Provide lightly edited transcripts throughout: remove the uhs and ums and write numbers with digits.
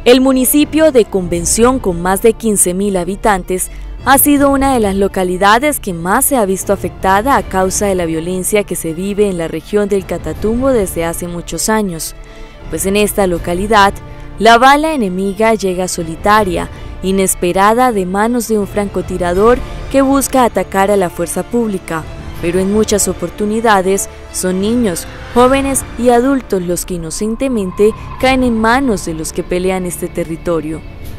El municipio de Convención, con más de 15.000 habitantes, ha sido una de las localidades que más se ha visto afectada a causa de la violencia que se vive en la región del Catatumbo desde hace muchos años, pues en esta localidad la bala enemiga llega solitaria, inesperada, de manos de un francotirador que busca atacar a la fuerza pública, pero en muchas oportunidades son niños, jóvenes y adultos los que inocentemente caen en manos de los que pelean este territorio.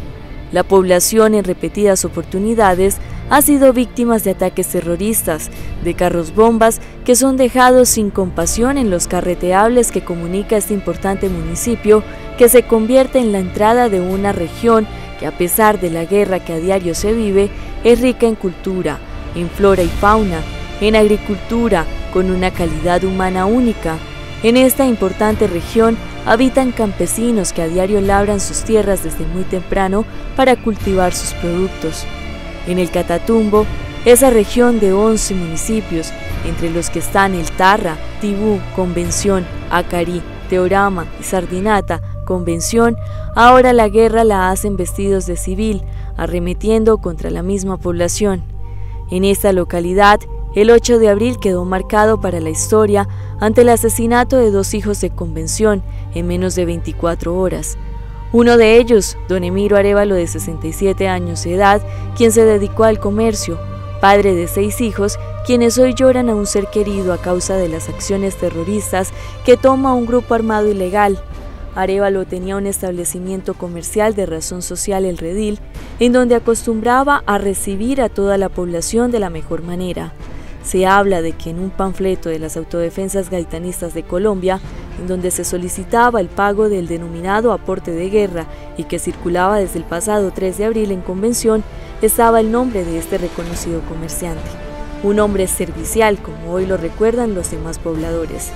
La población en repetidas oportunidades ha sido víctima de ataques terroristas, de carros bombas que son dejados sin compasión en los carreteables que comunica este importante municipio, que se convierte en la entrada de una región que, a pesar de la guerra que a diario se vive, es rica en cultura, en flora y fauna, en agricultura, con una calidad humana única. En esta importante región habitan campesinos que a diario labran sus tierras desde muy temprano para cultivar sus productos. En el Catatumbo, esa región de 11 municipios, entre los que están El Tarra, Tibú, Convención, Acarí, Teorama y Sardinata, Convención, ahora la guerra la hacen vestidos de civil, arremetiendo contra la misma población. En esta localidad, el 8 de abril quedó marcado para la historia ante el asesinato de 2 hijos de Convención en menos de 24 horas. Uno de ellos, don Emiro Arévalo, de 67 años de edad, quien se dedicó al comercio, padre de 6 hijos, quienes hoy lloran a un ser querido a causa de las acciones terroristas que toma un grupo armado ilegal. Arévalo tenía un establecimiento comercial de razón social, El Redil, en donde acostumbraba a recibir a toda la población de la mejor manera. Se habla de que en un panfleto de las autodefensas gaitanistas de Colombia, en donde se solicitaba el pago del denominado aporte de guerra y que circulaba desde el pasado 3 de abril en Convención, estaba el nombre de este reconocido comerciante. Un hombre servicial, como hoy lo recuerdan los demás pobladores.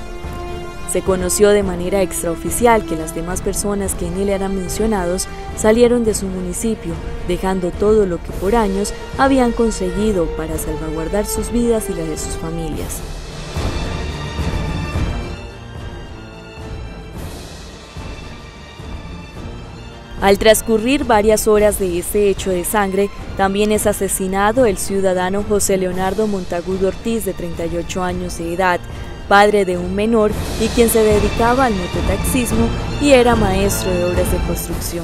Se conoció de manera extraoficial que las demás personas que en él eran mencionados salieron de su municipio, dejando todo lo que por años habían conseguido para salvaguardar sus vidas y las de sus familias. Al transcurrir varias horas de este hecho de sangre, también es asesinado el ciudadano José Leonardo Montagudo Ortiz, de 38 años de edad, padre de un menor y quien se dedicaba al mototaxismo y era maestro de obras de construcción.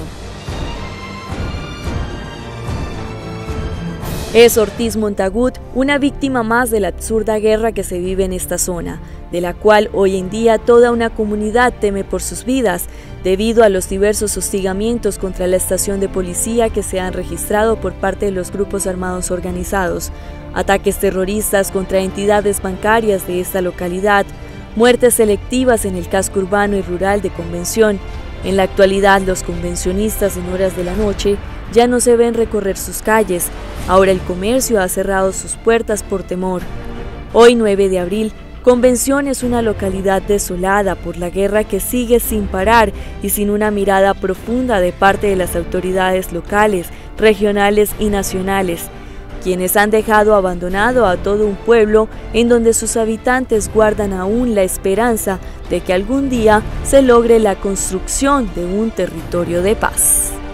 Es Ortiz Montagut una víctima más de la absurda guerra que se vive en esta zona, de la cual hoy en día toda una comunidad teme por sus vidas, debido a los diversos hostigamientos contra la estación de policía que se han registrado por parte de los grupos armados organizados, ataques terroristas contra entidades bancarias de esta localidad, muertes selectivas en el casco urbano y rural de Convención. En la actualidad, los convencionistas en horas de la noche ya no se ven recorrer sus calles. Ahora el comercio ha cerrado sus puertas por temor. Hoy, 9 de abril, Convención es una localidad desolada por la guerra que sigue sin parar y sin una mirada profunda de parte de las autoridades locales, regionales y nacionales, quienes han dejado abandonado a todo un pueblo en donde sus habitantes guardan aún la esperanza de que algún día se logre la construcción de un territorio de paz.